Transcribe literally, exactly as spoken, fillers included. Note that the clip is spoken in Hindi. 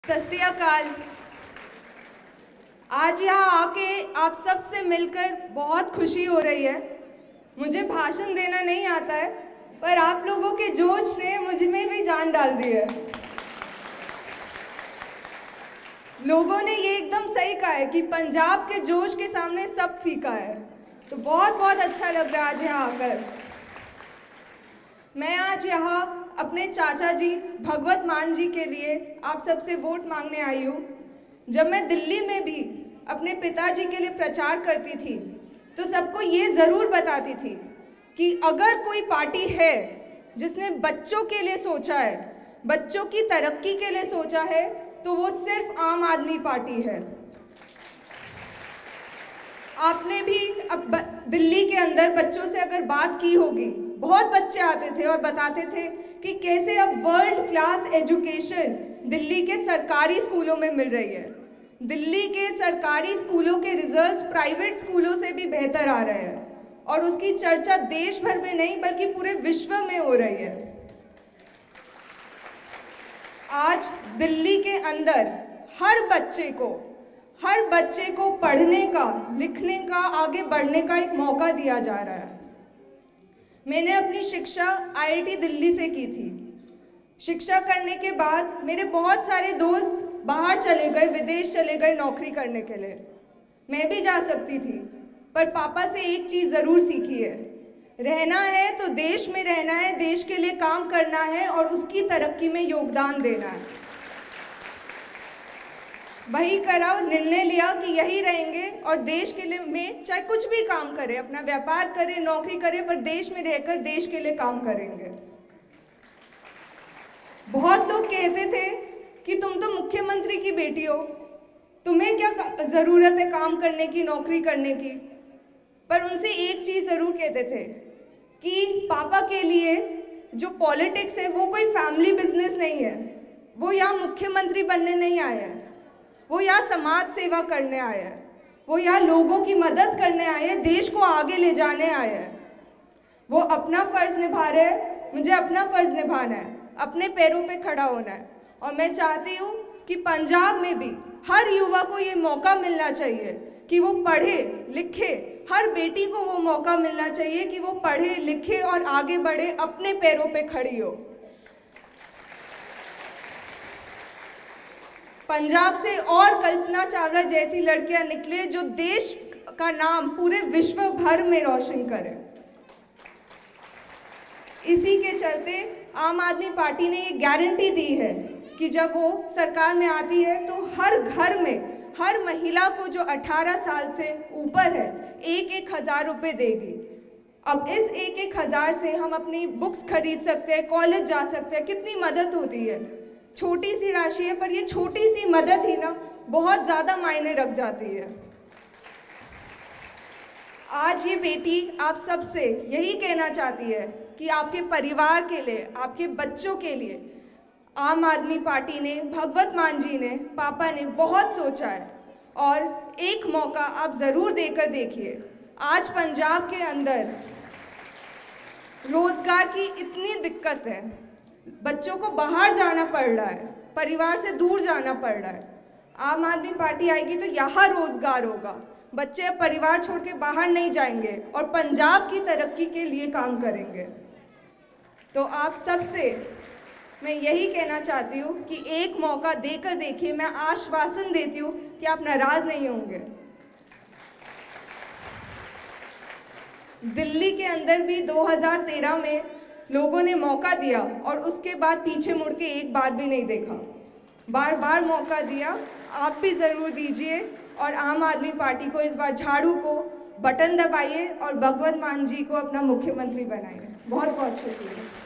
सत श्री अकाल। आज यहाँ आके आप सब से मिलकर बहुत खुशी हो रही है। मुझे भाषण देना नहीं आता है, पर आप लोगों के जोश ने मुझ में भी जान डाल दी है। लोगों ने ये एकदम सही कहा है कि पंजाब के जोश के सामने सब फीका है। तो बहुत बहुत अच्छा लग रहा है आज यहाँ आकर। मैं आज यहाँ अपने चाचा जी भगवत मान जी के लिए आप सबसे वोट मांगने आई हूँ। जब मैं दिल्ली में भी अपने पिताजी के लिए प्रचार करती थी तो सबको ये ज़रूर बताती थी कि अगर कोई पार्टी है जिसने बच्चों के लिए सोचा है, बच्चों की तरक्की के लिए सोचा है, तो वो सिर्फ आम आदमी पार्टी है। आपने भी अब दिल्ली के अंदर बच्चों से अगर बात की होगी, बहुत बच्चे आते थे और बताते थे कि कैसे अब वर्ल्ड क्लास एजुकेशन दिल्ली के सरकारी स्कूलों में मिल रही है। दिल्ली के सरकारी स्कूलों के रिजल्ट्स प्राइवेट स्कूलों से भी बेहतर आ रहे हैं और उसकी चर्चा देश भर में नहीं बल्कि पूरे विश्व में हो रही है। आज दिल्ली के अंदर हर बच्चे को हर बच्चे को पढ़ने का, लिखने का, आगे बढ़ने का एक मौका दिया जा रहा है। मैंने अपनी शिक्षा आई आई टी दिल्ली से की थी। शिक्षा करने के बाद मेरे बहुत सारे दोस्त बाहर चले गए, विदेश चले गए नौकरी करने के लिए। मैं भी जा सकती थी, पर पापा से एक चीज़ ज़रूर सीखी है, रहना है तो देश में रहना है, देश के लिए काम करना है और उसकी तरक्की में योगदान देना है। वही करा और निर्णय लिया कि यही रहेंगे और देश के लिए में चाहे कुछ भी काम करें, अपना व्यापार करें, नौकरी करें, पर देश में रहकर देश के लिए काम करेंगे। बहुत लोग कहते थे कि तुम तो मुख्यमंत्री की बेटी हो, तुम्हें क्या ज़रूरत है काम करने की, नौकरी करने की। पर उनसे एक चीज़ ज़रूर कहते थे कि पापा के लिए जो पॉलिटिक्स है वो कोई फैमिली बिजनेस नहीं है। वो यहाँ मुख्यमंत्री बनने नहीं आए हैं, वो यहाँ समाज सेवा करने आए हैं, वो यहाँ लोगों की मदद करने आए हैं, देश को आगे ले जाने आए हैं। वो अपना फ़र्ज़ निभा रहे हैं, मुझे अपना फ़र्ज़ निभाना है, अपने पैरों पे खड़ा होना है। और मैं चाहती हूँ कि पंजाब में भी हर युवा को ये मौका मिलना चाहिए कि वो पढ़े लिखे, हर बेटी को वो मौका मिलना चाहिए कि वो पढ़े लिखे और आगे बढ़े, अपने पैरों पे खड़ी हो। पंजाब से और कल्पना चावला जैसी लड़कियां निकले जो देश का नाम पूरे विश्व भर में रोशन करें। इसी के चलते आम आदमी पार्टी ने ये गारंटी दी है कि जब वो सरकार में आती है तो हर घर में हर महिला को जो अठारह साल से ऊपर है एक एक हज़ार रुपये देगी। अब इस एक एक हज़ार से हम अपनी बुक्स खरीद सकते हैं, कॉलेज जा सकते हैं, कितनी मदद होती है। छोटी सी राशि है, पर ये छोटी सी मदद ही ना बहुत ज़्यादा मायने रख जाती है। आज ये बेटी आप सबसे यही कहना चाहती है कि आपके परिवार के लिए, आपके बच्चों के लिए आम आदमी पार्टी ने, भगवत मान जी ने, पापा ने बहुत सोचा है और एक मौका आप ज़रूर देकर देखिए। आज पंजाब के अंदर रोज़गार की इतनी दिक्कत है, बच्चों को बाहर जाना पड़ रहा है, परिवार से दूर जाना पड़ रहा है। आम आदमी पार्टी आएगी तो यहाँ रोज़गार होगा, बच्चे अब परिवार छोड़ के बाहर नहीं जाएंगे और पंजाब की तरक्की के लिए काम करेंगे। तो आप सबसे मैं यही कहना चाहती हूँ कि एक मौका देकर देखिए। मैं आश्वासन देती हूँ कि आप नाराज़ नहीं होंगे। दिल्ली के अंदर भी दो हज़ार तेरह में लोगों ने मौका दिया और उसके बाद पीछे मुड़ के एक बार भी नहीं देखा। बार बार मौका दिया, आप भी ज़रूर दीजिए और आम आदमी पार्टी को इस बार झाड़ू को बटन दबाइए और भगवत मान जी को अपना मुख्यमंत्री बनाइए। बहुत बहुत शुक्रिया।